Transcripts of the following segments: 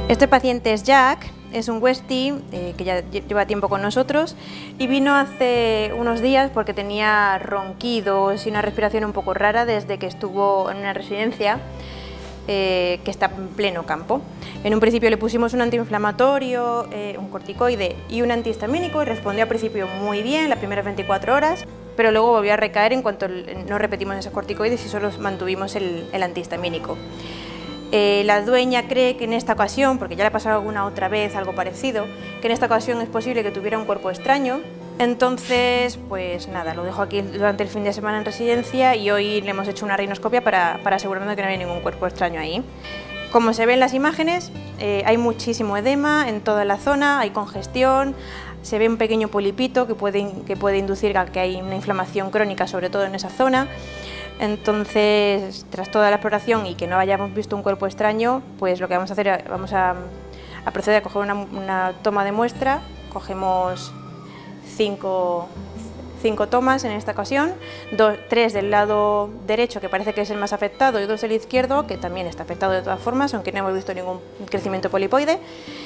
Este paciente es Jack, es un Westie que ya lleva tiempo con nosotros y vino hace unos días porque tenía ronquidos y una respiración un poco rara desde que estuvo en una residencia que está en pleno campo. En un principio le pusimos un antiinflamatorio, un corticoide y un antihistamínico y respondió al principio muy bien, las primeras 24 horas, pero luego volvió a recaer en cuanto no repetimos esos corticoides y solo mantuvimos el antihistamínico. La dueña cree que en esta ocasión, porque ya le ha pasado alguna otra vez algo parecido, que en esta ocasión es posible que tuviera un cuerpo extraño. Entonces, pues nada, lo dejo aquí durante el fin de semana en residencia y hoy le hemos hecho una rinoscopia para asegurarnos de que no hay ningún cuerpo extraño ahí. Como se ve en las imágenes, hay muchísimo edema en toda la zona, hay congestión, se ve un pequeño polipito que puede inducir a que hay una inflamación crónica, sobre todo en esa zona. Entonces, tras toda la exploración y que no hayamos visto un cuerpo extraño, pues lo que vamos a hacer, vamos a proceder a coger una toma de muestra. Cogemos 5 tomas en esta ocasión, 3 del lado derecho, que parece que es el más afectado, y 2 del izquierdo, que también está afectado de todas formas, aunque no hemos visto ningún crecimiento polipoide.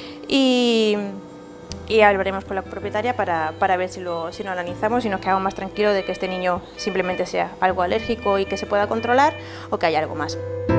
Y hablaremos con la propietaria para ver si lo analizamos y nos quedamos más tranquilos de que este niño simplemente sea algo alérgico y que se pueda controlar o que haya algo más.